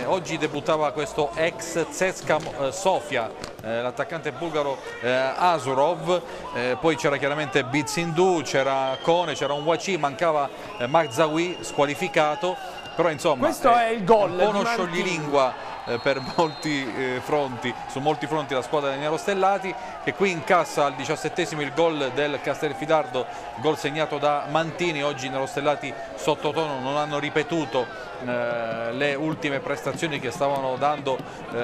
oggi debuttava questo ex CSKA Sofia, l'attaccante bulgaro Asurov, poi c'era chiaramente Bizindu, c'era Kone, c'era un Wachi, mancava Magzawi squalificato, però insomma questo è il gol un po' uno scioglilingua per molti fronti, su molti fronti la squadra dei nerostellati, che qui incassa al 17esimo il gol del Castelfidardo, gol segnato da Mantini. Oggi i nerostellati sottotono, non hanno ripetuto le ultime prestazioni che stavano dando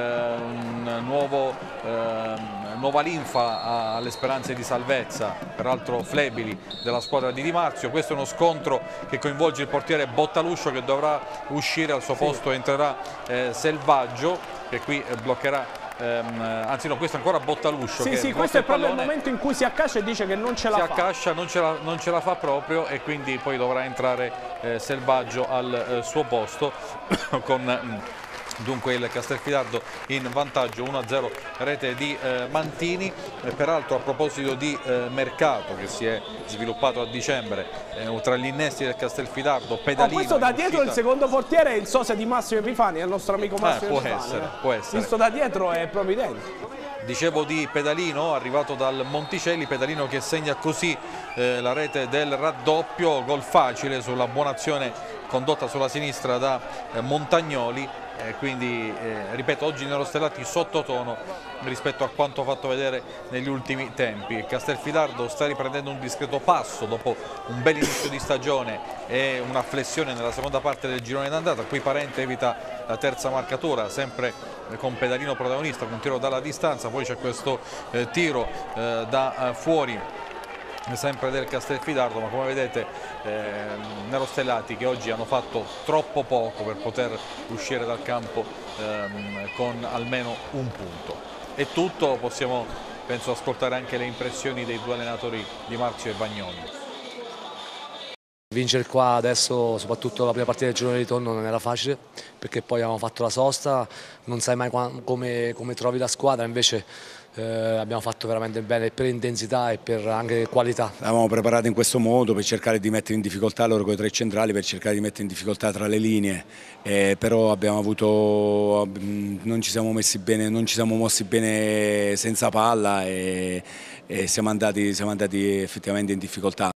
nuova linfa alle speranze di salvezza, peraltro flebili, della squadra di Di Marzio. Questo è uno scontro che coinvolge il portiere Bottaluscio, che dovrà uscire, al suo posto entrerà Selvaggio, che qui bloccherà, anzi no, questo è ancora Bottaluscio. Sì, questo è proprio il momento in cui si accascia e dice che non ce la fa. Si accascia, non ce la fa proprio, e quindi poi dovrà entrare Selvaggio al suo posto con dunque il Castelfidardo in vantaggio 1-0, rete di Mantini. Peraltro, a proposito di mercato che si è sviluppato a dicembre, tra gli innesti del Castelfidardo, Pedalino. Questo da dietro il secondo portiere è il sosia di Massimo Epifani, è il nostro amico Massimo Epifani. Può essere. Visto da dietro è proprio identico. Dicevo di Pedalino, arrivato dal Monticelli, Pedalino che segna così la rete del raddoppio, gol facile sulla buona azione condotta sulla sinistra da Montagnoli. Quindi ripeto, oggi i nerostellati sottotono rispetto a quanto fatto vedere negli ultimi tempi. Il Castelfidardo sta riprendendo un discreto passo dopo un bel inizio di stagione e una flessione nella seconda parte del girone d'andata. Qui Parente evita la terza marcatura, sempre con Pedalino protagonista, con un tiro dalla distanza. Poi c'è questo tiro da fuori, sempre del Castelfidardo, ma come vedete nerostellati che oggi hanno fatto troppo poco per poter uscire dal campo con almeno un punto. È tutto, possiamo penso ascoltare anche le impressioni dei due allenatori Di Marzio e Bagnoli. Vincere qua adesso, soprattutto la prima partita del girone di ritorno, non era facile, perché poi abbiamo fatto la sosta, non sai mai come trovi la squadra, invece abbiamo fatto veramente bene per intensità e per anche qualità. Avevamo preparato in questo modo per cercare di mettere in difficoltà loro con i tre centrali, per cercare di mettere in difficoltà tra le linee, però abbiamo avuto, non ci siamo mossi bene senza palla e siamo andati effettivamente in difficoltà.